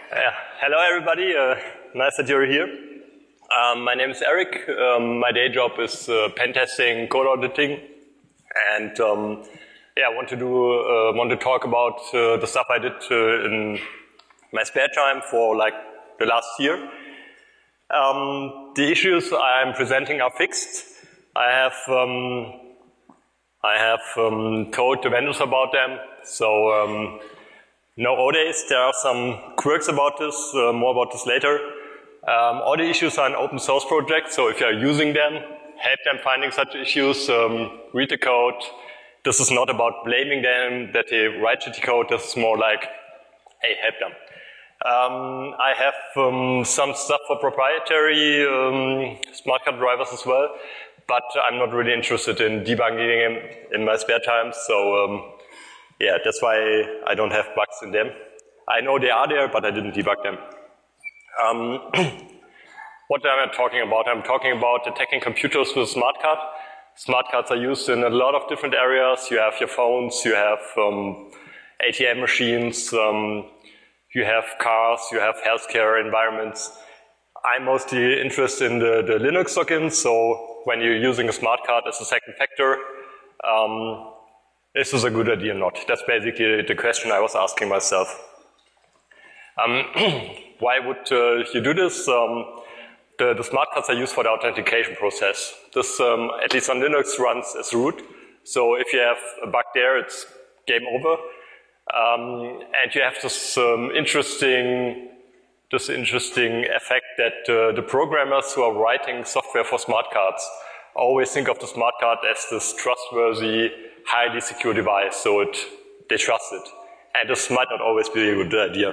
Hello everybody, nice that you're here. My name is Eric. My day job is pen testing, code auditing, and I want to talk about the stuff I did in my spare time for like the last year. The issues I'm presenting are fixed. I have told the vendors about them, so no O-days. There are some quirks about this, more about this later. All the issues are an open source project, so if you are using them, help them finding such issues, read the code. This is not about blaming them that they write shitty code, this is more like, hey, help them. I have some stuff for proprietary smart card drivers as well, but I'm not really interested in debugging them in my spare time, so that's why I don't have bugs in them. I know they are there, but I didn't debug them. What am I talking about? I'm talking about attacking computers with a smart card. Smart cards are used in a lot of different areas. You have your phones, you have ATM machines, you have cars, you have healthcare environments. I'm mostly interested in the Linux login, so when you're using a smart card as a second factor, is this a good idea or not? That's basically the question I was asking myself. Why would you do this? The smart cards are used for the authentication process. This, at least on Linux, runs as root. So if you have a bug there, it's game over. And you have this interesting effect that the programmers who are writing software for smart cards always think of the smart card as this trustworthy, highly secure device, so they trust it. And this might not always be a good idea.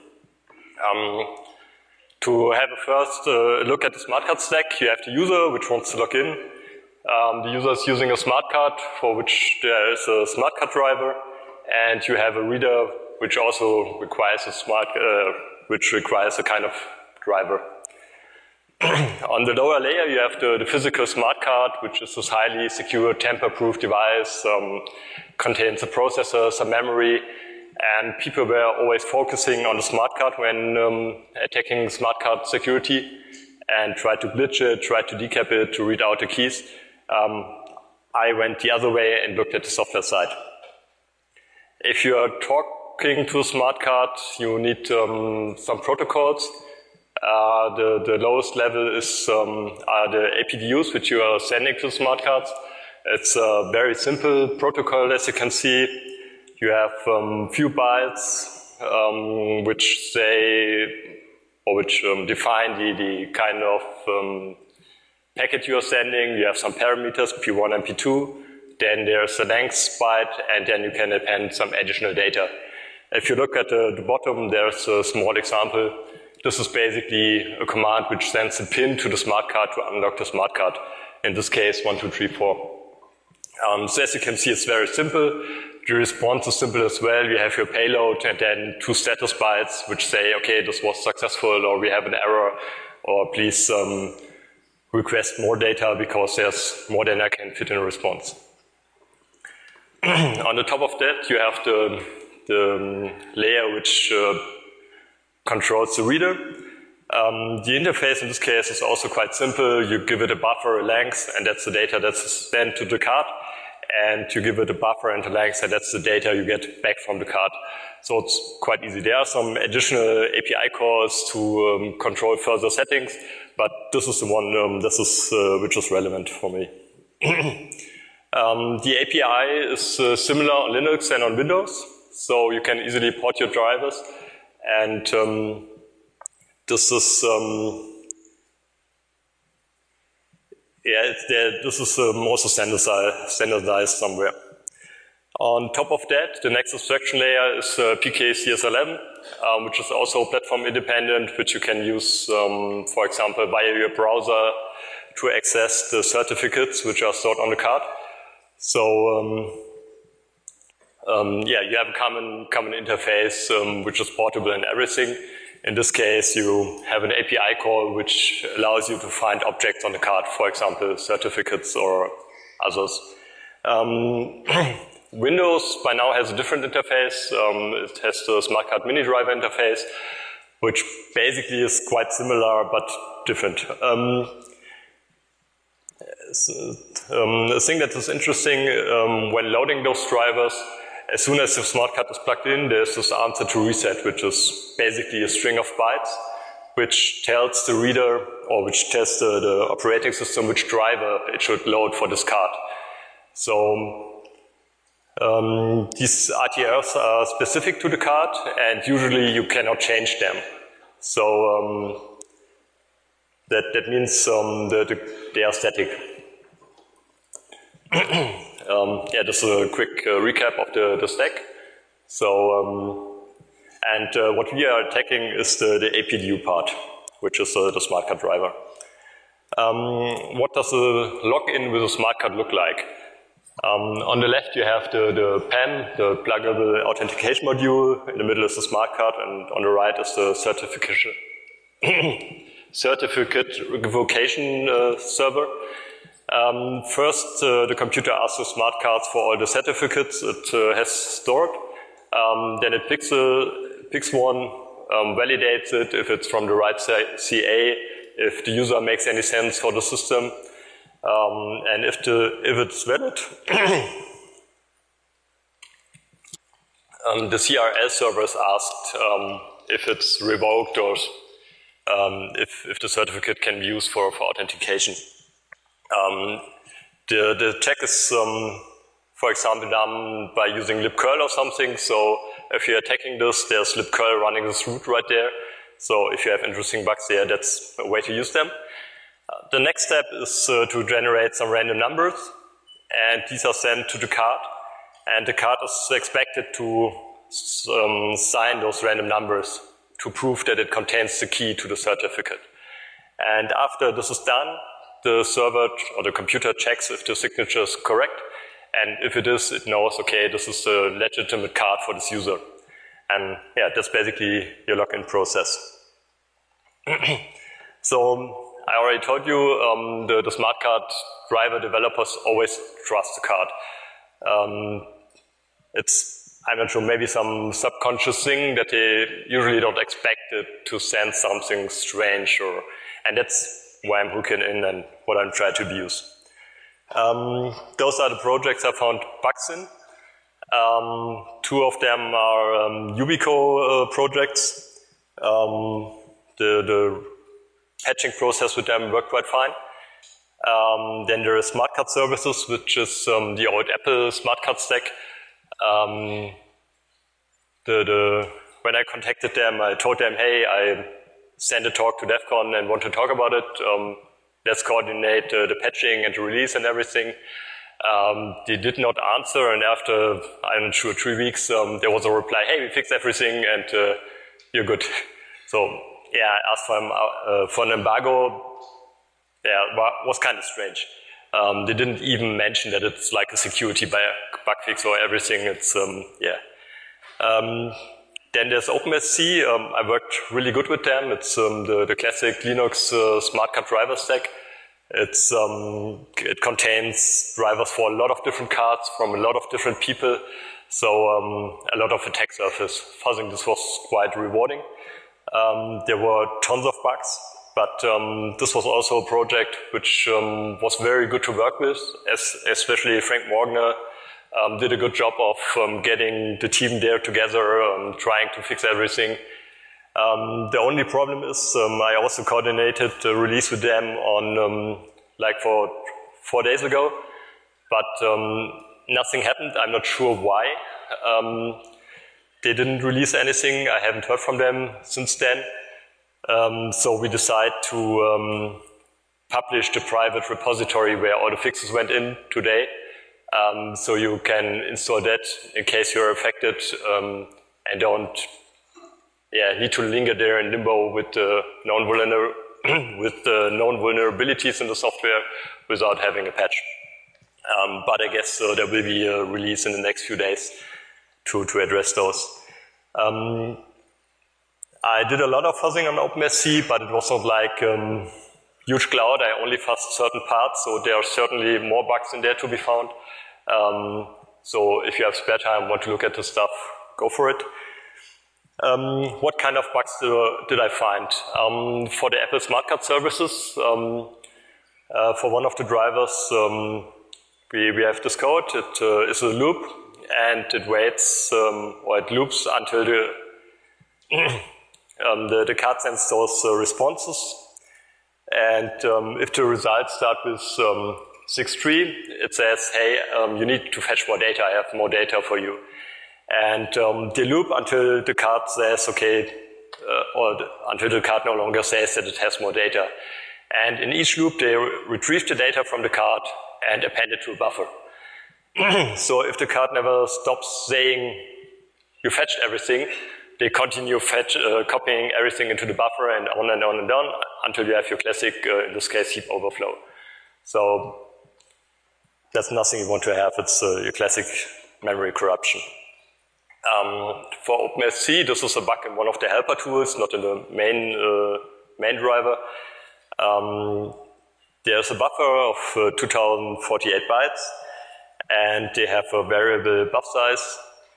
To have a first look at the smart card stack, you have the user which wants to log in. The user is using a smart card for which there is a smart card driver, and you have a reader which also requires a kind of driver. On the lower layer, you have the physical smart card, which is this highly secure, tamper-proof device, contains a processor, some memory, and people were always focusing on the smart card when attacking smart card security and tried to glitch it, tried to decap it, to read out the keys. I went the other way and looked at the software side. If you are talking to a smart card, you need some protocols. The lowest level is are the APDUs, which you are sending to smart cards. It's a very simple protocol, as you can see. You have few bytes which say, or which define the kind of packet you are sending. You have some parameters, P1 and P2. Then there's a length byte, and then you can append some additional data. If you look at the bottom, there's a small example. This is basically a command which sends a pin to the smart card to unlock the smart card. In this case, 1, 2, 3, 4. So as you can see, it's very simple. The response is simple as well. You have your payload and then 2 status bytes which say, okay, this was successful, or we have an error, or please request more data because there's more than I can fit in a response. On the top of that, you have the layer which controls the reader. The interface in this case is also quite simple. You give it a buffer, a length, and that's the data that's sent to the card. And you give it a buffer and a length, and that's the data you get back from the card. So it's quite easy. There are some additional API calls to control further settings, but this is the one which is relevant for me. The API is similar on Linux and on Windows, so you can easily port your drivers. And this is this is also standardized somewhere. On top of that, the next abstraction layer is PKCS11, which is also platform independent, which you can use, for example, via your browser to access the certificates which are stored on the card. So you have a common interface which is portable and everything. In this case, you have an API call which allows you to find objects on the card, for example, certificates or others. Windows by now has a different interface. It has the Smart Card Mini Driver interface, which basically is quite similar but different. A thing that is interesting when loading those drivers, as soon as the smart card is plugged in, there's this answer to reset, which is basically a string of bytes, which tells the reader, or which tells the operating system which driver it should load for this card. So these RTLs are specific to the card, and usually you cannot change them. So that means they are static. Yeah, this is a quick recap of the stack. So, what we are attacking is the APDU part, which is the smart card driver. What does a login with a smart card look like? On the left you have the PAM, the pluggable authentication module. In the middle is the smart card, and on the right is the certificate revocation server. First, the computer asks the smart cards for all the certificates it has stored. Then it picks one, validates it if it's from the right CA, if the user makes any sense for the system, and if it's valid, the CRL server is asked if it's revoked or if the certificate can be used for authentication. The check is, for example, done by using libcurl or something. So if you're attacking this, there's libcurl running this root right there. So if you have interesting bugs there, that's a way to use them. The next step is to generate some random numbers, and these are sent to the card. And the card is expected to sign those random numbers to prove that it contains the key to the certificate. And after this is done, the server or the computer checks if the signature is correct, and if it is, it knows, okay, this is a legitimate card for this user. And yeah, that's basically your login process. So I already told you the smart card driver developers always trust the card. I'm not sure, maybe some subconscious thing that they usually don't expect it to send something strange, and that's why I'm hooking in and what I'm trying to abuse. Those are the projects I found bugs in. Two of them are Yubico projects. The patching process with them worked quite fine. Then there is Smart Card Services, which is the old Apple Smart Card stack. When I contacted them, I told them, hey, I sent a talk to DEF CON and want to talk about it. Let's coordinate the patching and the release and everything. They did not answer, and after, I'm not sure, 3 weeks, there was a reply, hey, we fixed everything and you're good. So, yeah, I asked for an embargo. Yeah, was kind of strange. They didn't even mention that it's like a security bug fix or everything. It's, yeah. Then there's OpenSC. I worked really good with them. It's the classic Linux smart card driver stack. It contains drivers for a lot of different cards from a lot of different people. So a lot of attack surface. Fuzzing this was quite rewarding. There were tons of bugs, but this was also a project which was very good to work with, especially Frank Morgner did a good job of getting the team there together, trying to fix everything. The only problem is I also coordinated the release with them on like for 4 days ago, but nothing happened. I'm not sure why. They didn't release anything. I haven't heard from them since then. So we decided to publish the private repository where all the fixes went in today. So you can install that in case you're affected and don't need to linger there in limbo with the known vulnerabilities in the software without having a patch. But I guess there will be a release in the next few days to address those. I did a lot of fuzzing on OpenSC, but it was not like huge cloud. I only fuzzed certain parts, so there are certainly more bugs in there to be found. So if you have spare time, want to look at the stuff, go for it. What kind of bugs did I find? For the Apple Smart Card services, for one of the drivers, we have this code. It is a loop, and it waits, or it loops until the card sends those responses. And if the results start with 6.3, it says, hey, you need to fetch more data. I have more data for you. And they loop until the card says, okay, or until the card no longer says that it has more data. And in each loop, they retrieve the data from the card and append it to a buffer. So if the card never stops saying, you fetched everything, they continue copying everything into the buffer and on and on and on until you have your classic, in this case, heap overflow. So that's nothing you want to have. It's your classic memory corruption. For OpenSC, this is a bug in one of the helper tools, not in the main driver. There's a buffer of 2048 bytes, and they have a variable buff size.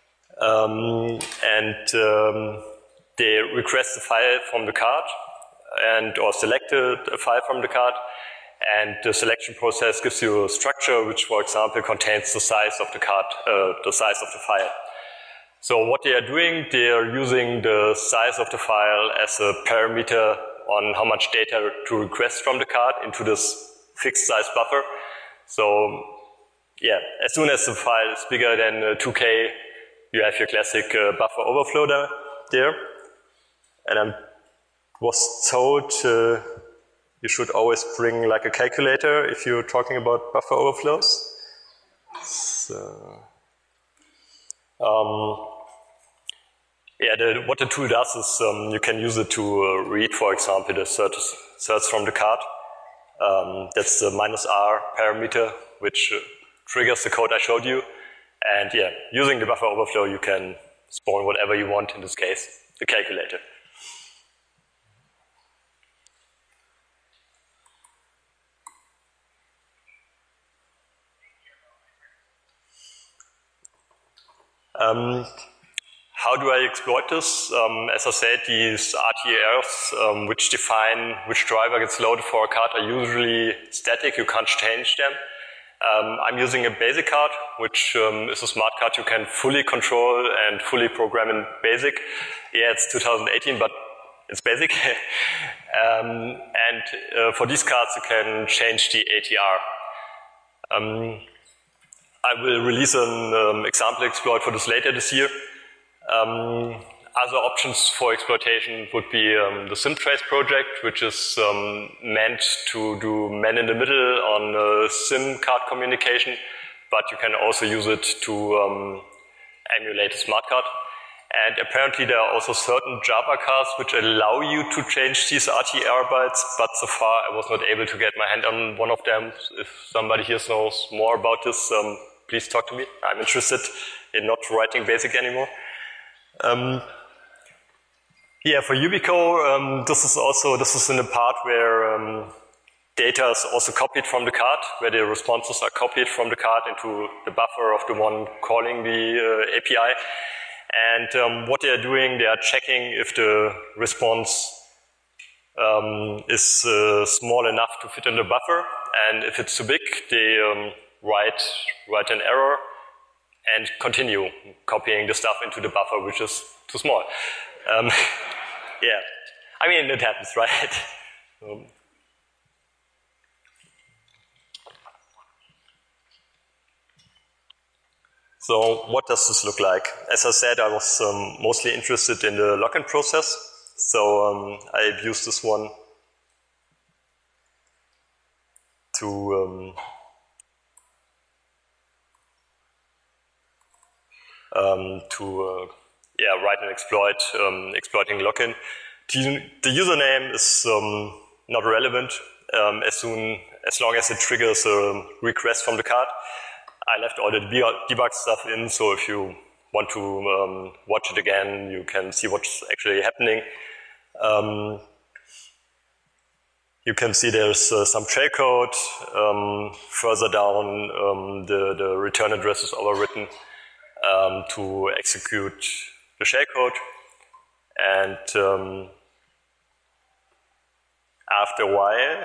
They request a file from the card or select a file from the card, and the selection process gives you a structure which, for example, contains the size of the card, the size of the file. So what they are doing, they are using the size of the file as a parameter on how much data to request from the card into this fixed size buffer. So yeah, as soon as the file is bigger than 2K, you have your classic buffer overflow there. And I was told you should always bring like a calculator if you're talking about buffer overflows. So, what the tool does is you can use it to read, for example, the certs from the card. That's the -r parameter, which triggers the code I showed you. And yeah, using the buffer overflow, you can spawn whatever you want, in this case, the calculator. How do I exploit this? As I said, these RTRs, which define which driver gets loaded for a card, are usually static. You can't change them. I'm using a BASIC card, which is a smart card you can fully control and fully program in BASIC. Yeah, it's 2018, but it's BASIC. For these cards, you can change the ATR. I will release an example exploit for this later this year. Other options for exploitation would be the SimTrace project, which is meant to do man-in-the-middle on SIM card communication, but you can also use it to emulate a smart card. And apparently there are also certain Java cards which allow you to change these RTR bytes, but so far I was not able to get my hand on one of them. If somebody here knows more about this, please talk to me. I'm interested in not writing BASIC anymore. Yeah, for Yubico, this is in the part where data is also copied from the card, where the responses are copied from the card into the buffer of the one calling the API. And what they are doing, they are checking if the response is small enough to fit in the buffer, and if it's too big, they write an error and continue copying the stuff into the buffer, which is too small. Yeah, I mean, it happens, right? So what does this look like? As I said, I was mostly interested in the login process, so I've used this one to write an exploit, exploiting login. The username is not relevant as long as it triggers a request from the card. I left all the debug stuff in, so if you want to watch it again, you can see what's actually happening. You can see there's some shellcode. Further down, the return address is overwritten to execute the shellcode. And after a while,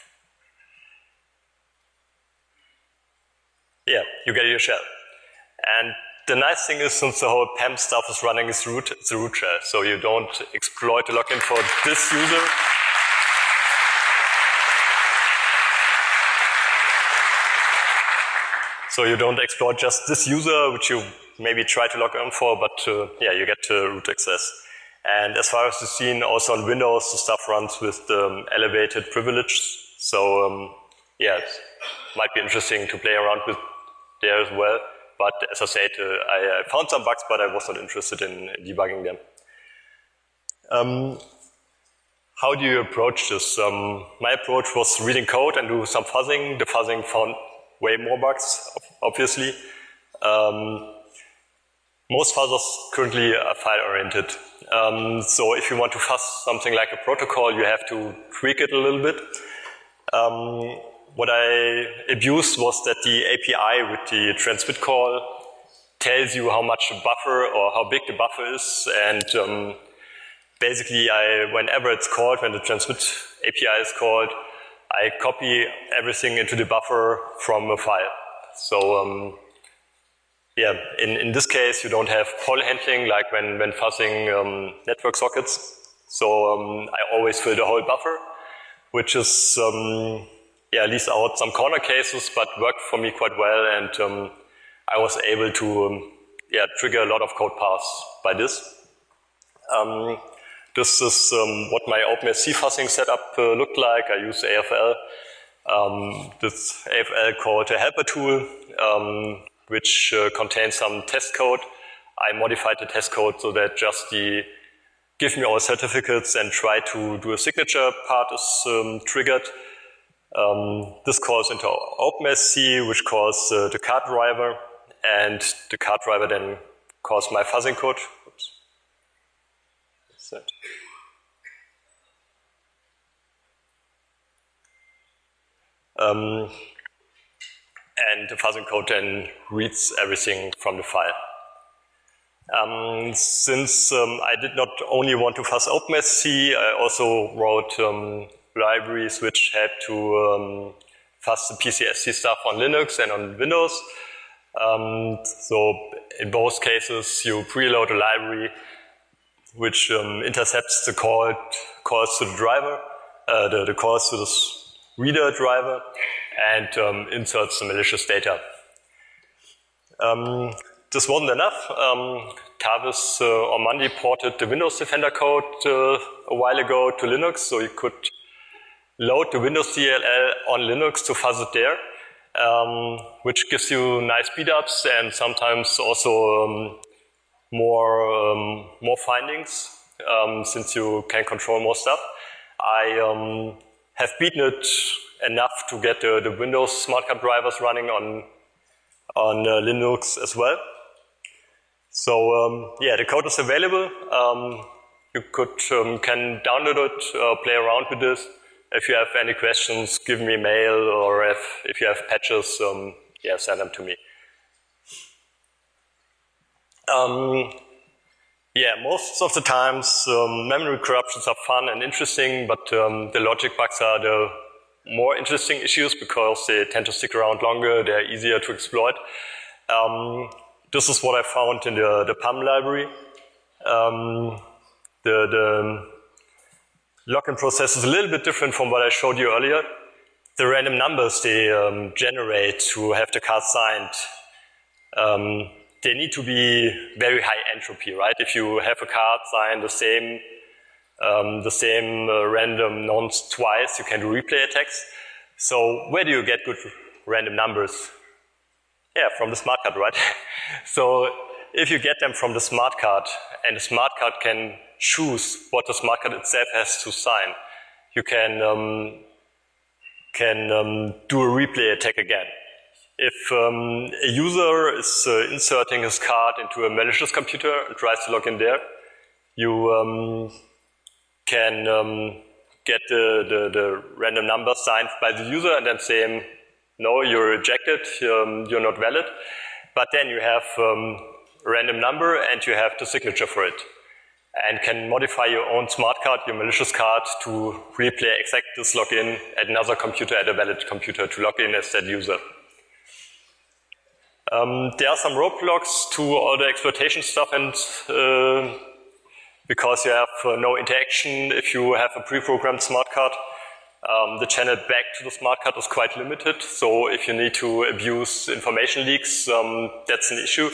yeah, you get your shell. And the nice thing is, since the whole PEM stuff is running as root, it's a root shell, so you don't exploit the login for this user. So you don't exploit just this user, which you maybe try to log in for, but yeah, you get root access. And as far as you've seen, also on Windows, the stuff runs with elevated privilege. So yeah, it might be interesting to play around with there as well. But as I said, I found some bugs, but I was not interested in debugging them. How do you approach this? My approach was reading code and do some fuzzing. The fuzzing found way more bugs, obviously. Most fuzzers currently are file-oriented. So if you want to fuzz something like a protocol, you have to tweak it a little bit. What I abused was that the API with the transmit call tells you how much buffer or how big the buffer is, and basically whenever it's called, when the transmit API is called, I copy everything into the buffer from a file. So yeah, in this case you don't have poll handling like when fuzzing network sockets. So I always fill the whole buffer, which is yeah, leaves out some corner cases, but worked for me quite well, and I was able to yeah, trigger a lot of code paths by this. This is what my OpenSC fuzzing setup looked like. I used AFL. This AFL called a helper tool, which contains some test code. I modified the test code so that just the give me all certificates and try to do a signature part is triggered. This calls into OpenSC, which calls the card driver, and the card driver then calls my fuzzing code. Oops. What's that? And the fuzzing code then reads everything from the file. Since I did not only want to fuzz OpenSC, I also wrote libraries which help to fuzz the PCSC stuff on Linux and on Windows. So in both cases, you preload a library which intercepts the calls to the driver, the calls to this reader driver, and inserts the malicious data. This wasn't enough. Tavis Ormandy ported the Windows Defender code a while ago to Linux, so you could load the Windows DLL on Linux to fuzz it there, which gives you nice speedups and sometimes also more findings, since you can control more stuff. I have beaten it enough to get the Windows smart card drivers running on Linux as well. So yeah, the code is available. You can download it, play around with this. If you have any questions, give me a mail, or if you have patches, yeah, send them to me. Yeah, most of the times memory corruptions are fun and interesting, but the logic bugs are the more interesting issues because they tend to stick around longer, they're easier to exploit. This is what I found in the PAM library. The login process is a little bit different from what I showed you earlier. The random numbers they generate to have the card signed, they need to be very high entropy, right? If you have a card signed the same random nonce twice, you can do replay attacks. So where do you get good random numbers? Yeah, from the smart card, right? So if you get them from the smart card, and the smart card can choose what the smart card itself has to sign, you can do a replay attack again. If a user is inserting his card into a malicious computer and tries to log in there, you can get the random number signed by the user and then say, no, you're rejected, you're not valid. But then you have a random number and you have the signature for it. and can modify your own smart card, your malicious card, to replay exact this login at another computer, at a valid computer, to log in as that user. There are some roadblocks to all the exploitation stuff, and because you have no interaction if you have a pre-programmed smart card, the channel back to the smart card is quite limited. So if you need to abuse information leaks, that's an issue.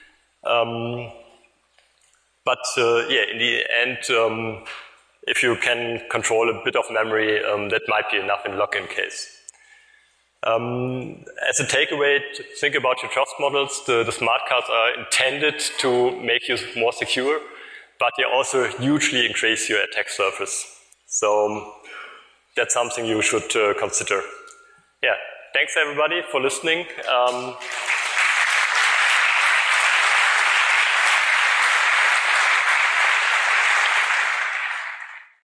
But yeah, in the end, if you can control a bit of memory, that might be enough in login case. As a takeaway, think about your trust models. The smart cards are intended to make you more secure, but they also hugely increase your attack surface. So that's something you should consider. Yeah, thanks everybody for listening.